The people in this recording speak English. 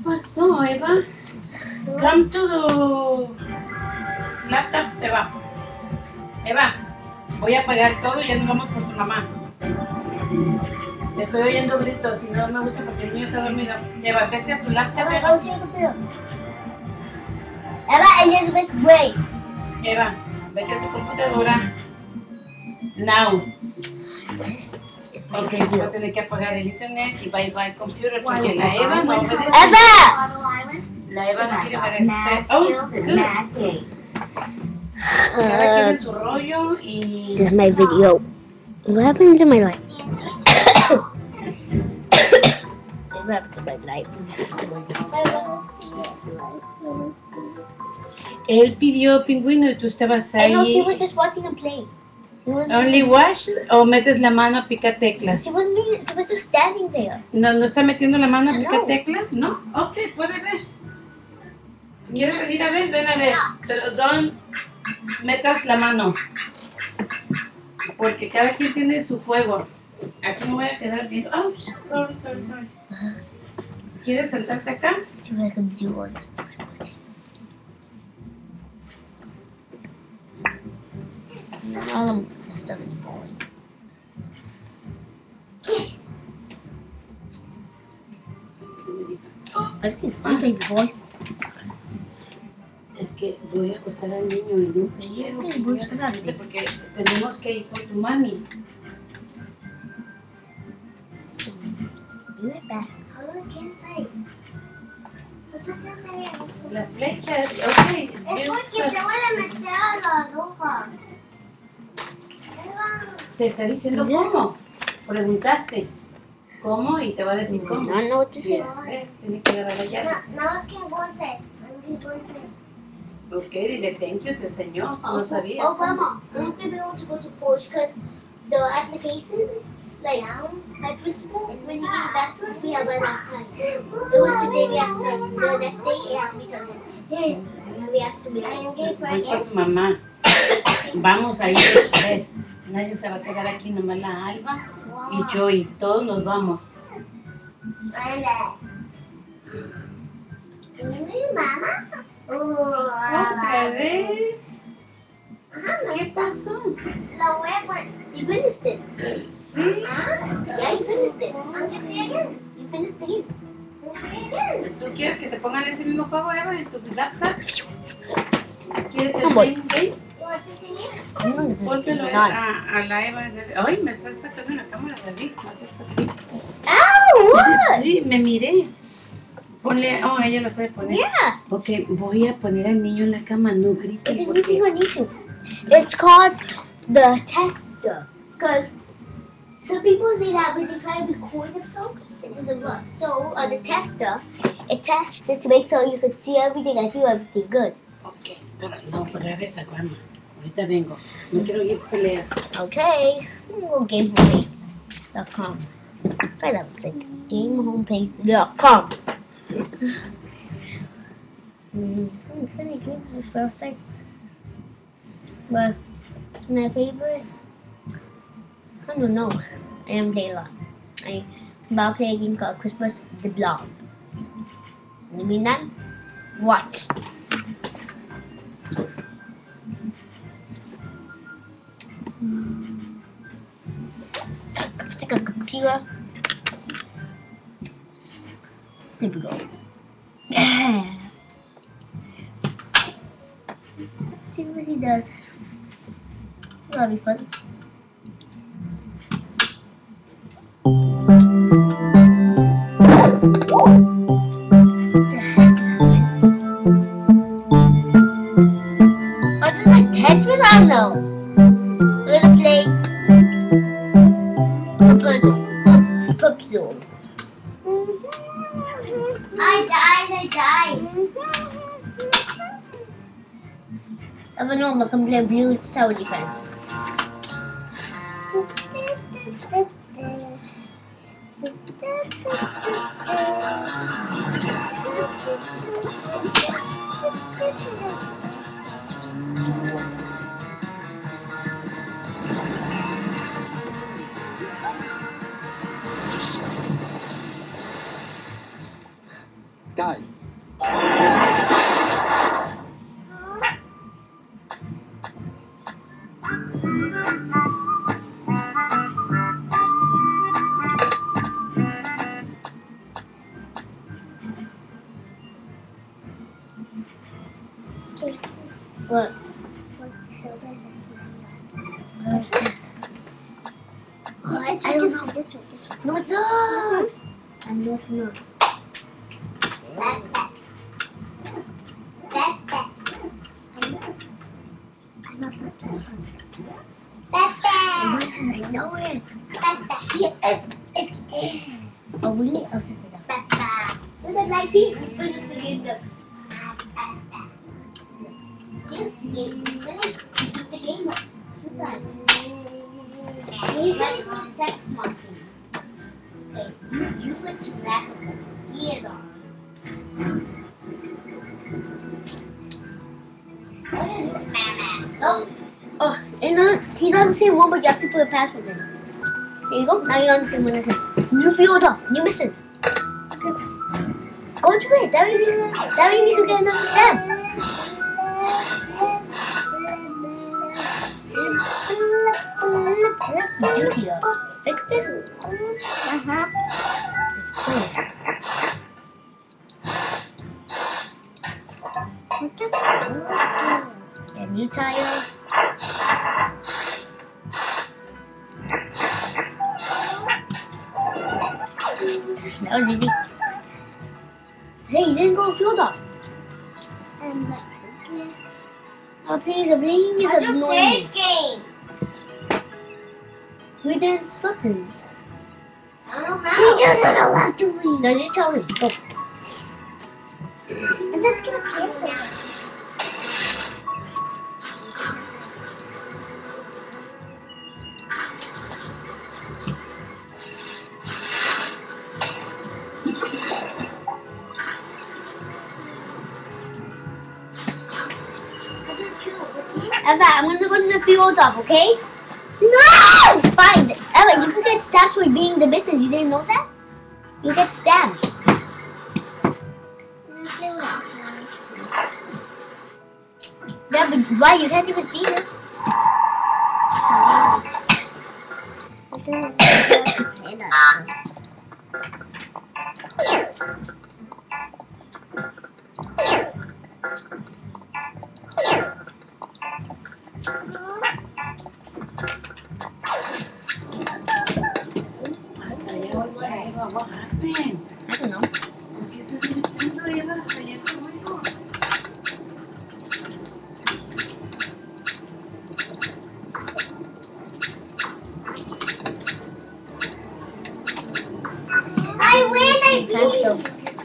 pasó, Eva? Come to the laptop, Eva. Eva, voy a apagar todo y ya nos vamos por tu mamá. Estoy oyendo gritos y no me gusta porque el niño está dormido. Eva, vete a tu laptop, Eva, Eva. go to your computer. Eva, Elizabeth's way. Eva, vete a tu computadora. Now. Ok, voy a tener que apagar el internet y bye bye computer porque la Eva no obedece. Eva! La Eva no quiere obedecer. Oh, good. Cada quien en su rollo y... This is my video. What happened to my life? What happened to my life? Él pidió pingüino y tú estabas I know she ahí. was just watching him play. Only watch o metes la mano a picar teclas. She was just standing there. No está metiendo la mano a picar No. teclas, ¿no? Ok, puede ver. ¿Quieres venir a ver? Ven a ver. Pero don't metas la mano. Porque cada quien tiene su juego. Aquí me voy a quedar viendo. Oh, sorry. ¿Quieres sentarte acá? See what I can do once. All of this stuff is boring. Yes! I've seen something before. Es que voy a acostar al niño y no quiero que voy a acostarte porque tenemos que ir por tu mami. Do it back. How do I get inside? What's I can't say? Las flechas, ok. Es porque te voy a meter a la roja. Te está diciendo Yes. cómo. Preguntaste cómo y te va a decir cómo. I don't know what this is. Tiene que agarrar la llave. Now I can go inside. I'm going to go inside. Ok, dile thank you, te enseñó. No sabías. Oh, Grandma, I'm not going to be able to go to Porsche because the application, like, my principal, when he gave it back to us, we have run out of time. It was today we have to turn. The next day it has to be turned in. And we have to be like, Voy por tu mamá. Vamos a ir los tres. Nadie se va a quedar aquí, nomás la Alba y yo y todos nos vamos. Mamá. ¿Otra vez? ¿Qué pasó? La voy a poner. You finished it. Sí. Yeah, you finished it. I'm gonna play again. You finished the game. I'm gonna play again. ¿Tú quieres que te pongan ese mismo juego, Eva, en tu laptop? ¿Quieres el Voy. same game? You want to see it? Pónselo a la Eva. Ay, me estás sacando en la cámara, David. No seas así. Ow, what? Sí, me miré. Ponle, oh, ella lo sabe poner. Yeah. Ok, voy a poner al niño en la cama, no grites It's a new porque... thing on YouTube. It's called the tester. Because some people say that when they try to record themselves, it doesn't work. So the tester, it tests it to make sure you can see everything and hear everything good. Ok, pero no, otra vez a Grandma. Ahorita vengo. No quiero ir a pelear. Okay. Go GameHomepage.com. Try that website. GameHomepage.com. I'm trying to use this website. But my favorite, I don't know. I am play a lot. I'm about to play a game called Christmas the Blog. You mean that? Watch. Stick a computer. There we go. See what he does. That'll be fun. Oh, this is like Tetris? I don't know. We're gonna play a puzzle. Pup Zone. I died. I don't know, I'm gonna play Blue Tower Defense. die. What? I don't know. No, it's not. I know it's not. Listen, I know it. Oh, really? I'll check it out. Look at like, see, just finish the game. Look. Finish the game. Press sex monkey. Okay, you went to that one. He is on. What are you doing, man? No. Oh, and he's on the same one, but you have to put a password in. There you go. Now you're on the same one as him. New field up. New mission. Go to it. That way we can get another step. What do you do here? Fix this? Please. And new tire. That was easy. Hey, you didn't go field up. Oh, please, the game is How do you play annoying. this game? We dance buttons. I don't know how. doesn't know what to do. Then you tell him. Go. I'm just gonna play for you. Eva, I'm gonna go to the field up, okay? No! Fine. Eva, you could get stamps for being the business. You didn't know that? You get stamps. Yeah, but why? You can't even see it. What happened? I don't know. ¿Por qué estás metiendo Eva hasta allá su juego? I win! I Time beat! show.